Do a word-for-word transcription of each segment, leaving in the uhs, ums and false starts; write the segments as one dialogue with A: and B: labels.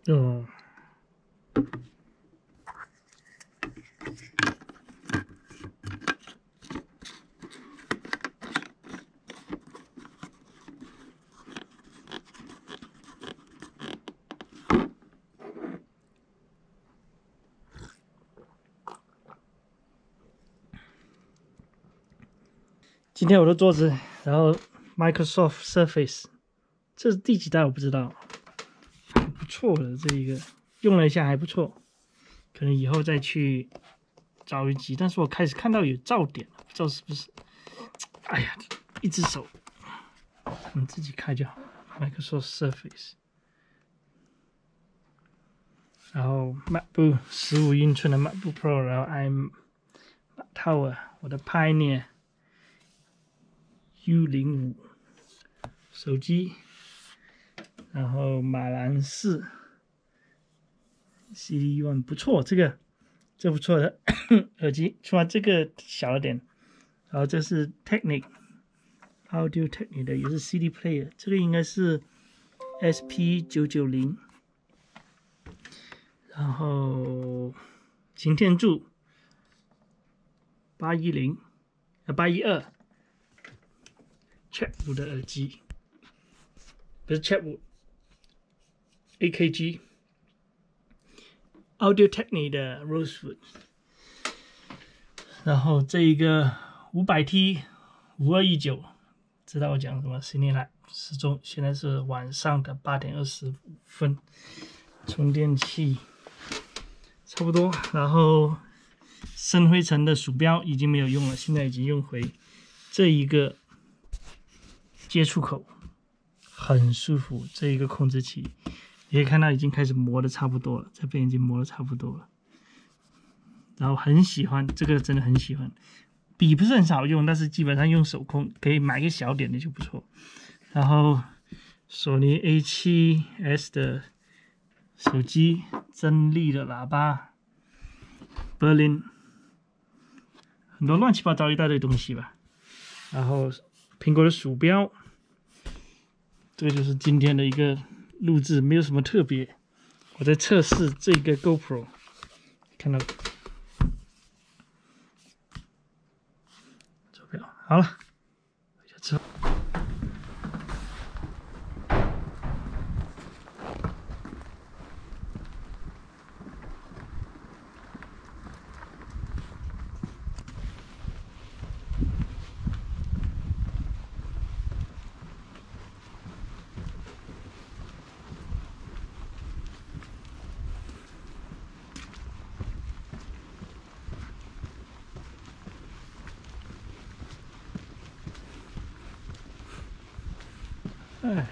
A: 哦。今天我的桌子，然后 Microsoft Surface， 这是第几代我不知道，还不错的这一个，用了一下还不错，可能以后再去找一集。但是我开始看到有噪点，不知道是不是？哎呀，一只手，我们自己开就好。Microsoft Surface， 然后 MacBook 十五英寸的 MacBook Pro， 然后 I'm Tower 我的 Pioneer U 零五手机，然后马兰士 C D 一 不错，这个这不错的耳机，除了这个小了点。然后这是 Technic Audio Technic 的，也是 C D player， 这个应该是 S P 九九零， 然后擎天柱八一零呃八一二。Chatwood 的耳机，不是 Chatwood A K G Audio Technica 的 Rosewood， 然后这一个 五百 T 五二一九，知道我讲什么？十年来时钟，现在是晚上的八点二十五分，充电器差不多，然后深灰尘的鼠标已经没有用了，现在已经用回这一个接触口，很舒服。这一个控制器，你可以看到已经开始磨的差不多了，这边已经磨的差不多了。然后很喜欢这个，真的很喜欢。笔不是很少用，但是基本上用手控，可以买个小点的就不错。然后索尼 A 七 S 的手机，真力的喇叭 ，Berlin， 很多乱七八糟一大堆东西吧。然后苹果的鼠标。这个就是今天的一个录制，没有什么特别。我在测试这个 GoPro， 看到手表好了，回家吃。哎，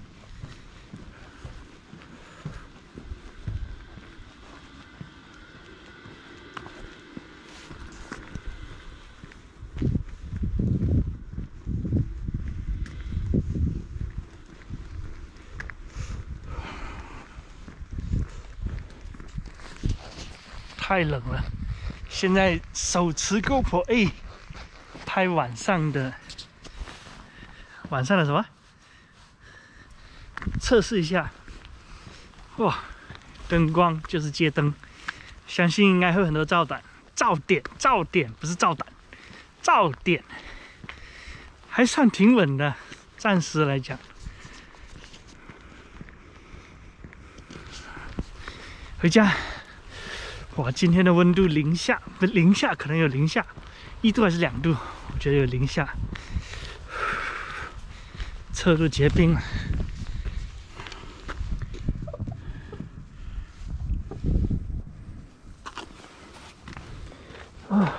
A: 太冷了，现在手持 GoPro A 拍晚上的晚上的什么？测试一下，哇，灯光就是街灯，相信应该会有很多噪点，噪点，噪点不是噪胆，噪点，还算挺稳的，暂时来讲。回家，哇，今天的温度零下，不零下，可能有零下一度还是两度，我觉得有零下，车都结冰了。啊，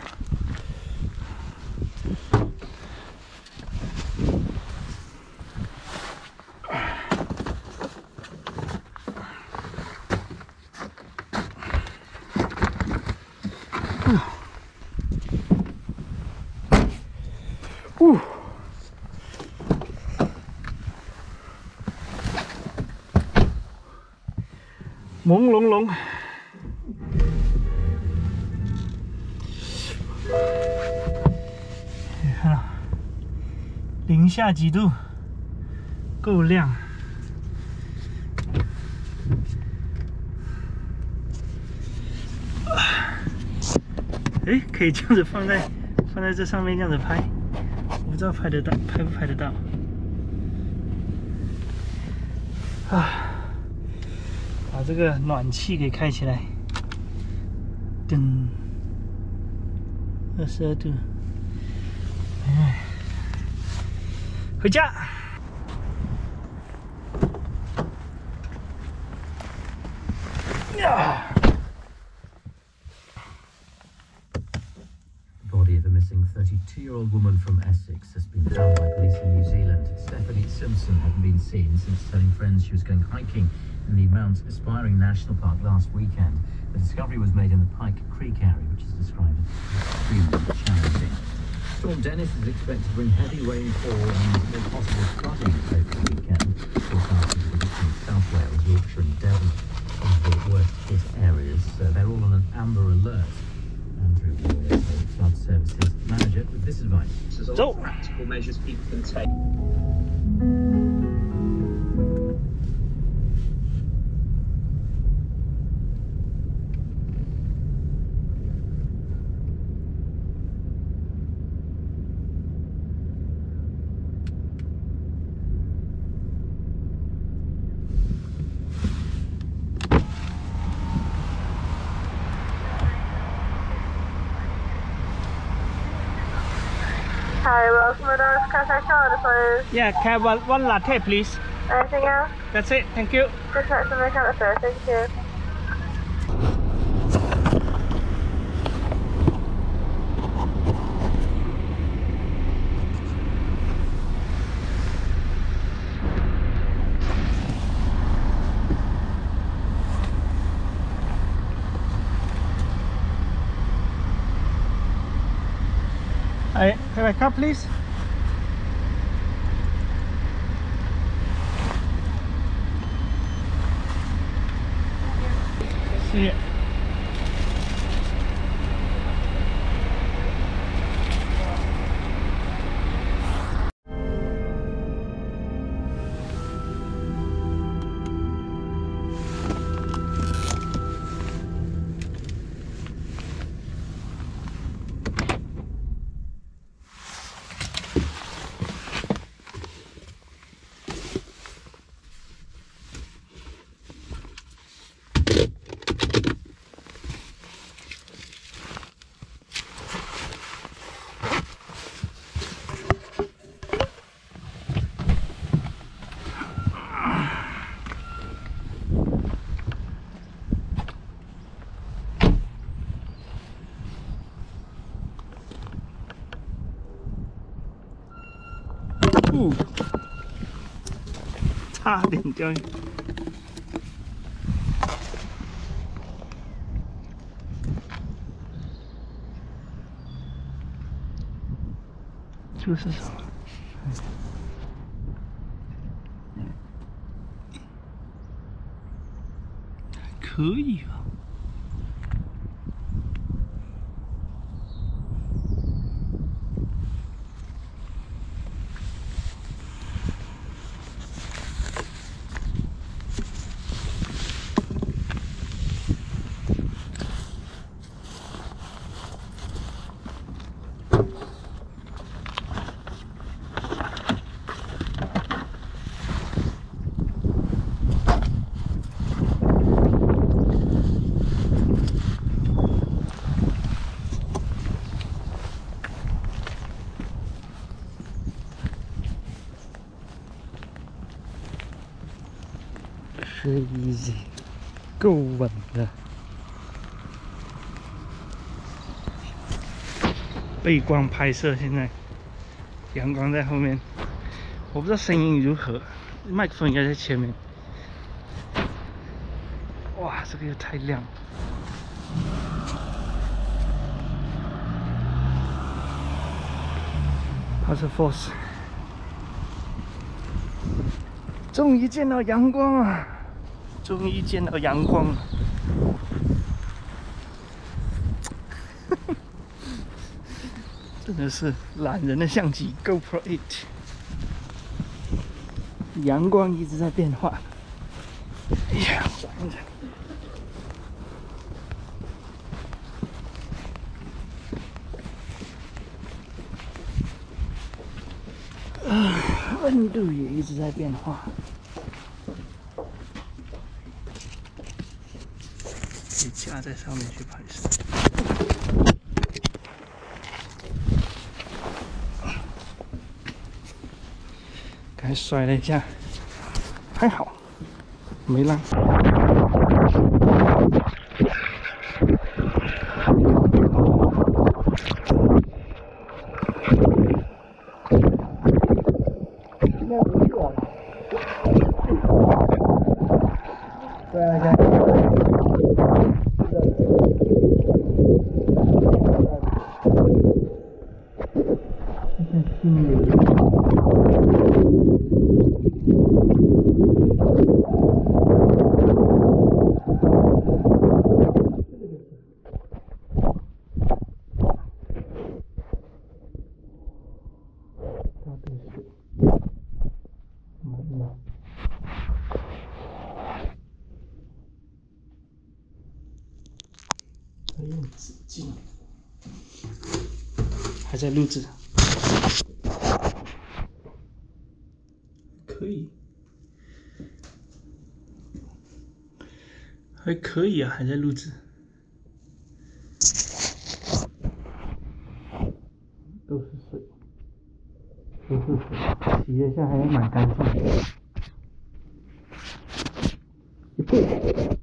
A: 呜，朦胧胧。零下几度，够亮。 哎，可以这样子放在放在这上面这样子拍，我不知道拍得到，拍不拍得到？啊，把这个暖气给开起来，噔，二十二度，哎，回家。呀。
B: thirty-two-year-old woman from Essex has been found by police in New Zealand. Stephanie Simpson hadn't been seen since telling friends she was going hiking in the Mount Aspiring National Park last weekend. The discovery was made in the Pike Creek area, which is described as extremely challenging. Storm Dennis is expected to bring heavy rainfall and more possible flooding over the weekend. Forecasters are predicting South Wales, Yorkshire and Devon as the worst hit areas. So they're all on an amber alert. Andrew Boyer, Flood Services Manager, with this advice.
A: So,
C: practical measures people can take.
D: Hi, welcome to those. Can I take your order, please?
A: yeah, can I have one, one latte, please?
D: Anything else?
A: That's it. Thank you.
D: Good touch and make out the first, thank you.
A: I have a cup, please. See ya. Ooh. 差点掉。这是什么？可以啊。Crazy， 够稳的。背光拍摄，现在阳光在后面，我不知道声音如何，麦克风应该在前面。哇，这个又太亮了。Passer Force， 终于见到阳光了。 终于见到阳光了，真的是懒人的相机 GoPro 八。阳光一直在变化。哎呀，转一转。 温度也一直在变化。可以架在上面去拍摄。刚才摔了一下，还好没烂。对啊，还用纸巾，还在录制，可以，还可以啊，还在录制，都是水，都是水，洗一下还蛮干净的。